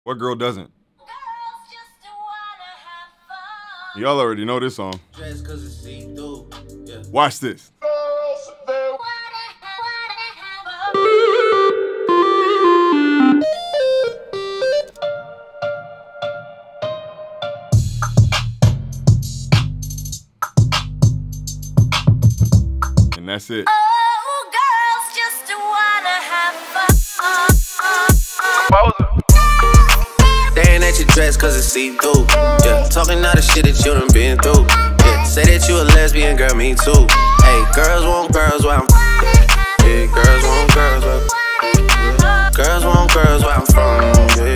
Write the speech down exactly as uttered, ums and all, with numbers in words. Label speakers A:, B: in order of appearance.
A: What girl doesn't? Y'all already know this song. Watch this. And that's it.
B: Oh, girls just wanna have fun.
C: What was it? They ain't at your dress cause it's see-through. Yeah, talking all the shit that you done been through. Yeah, say that you a lesbian, girl, me too. Hey, girls want girls while I'm yeah, girls want girls while yeah. Girls want girls where I'm from. Yeah.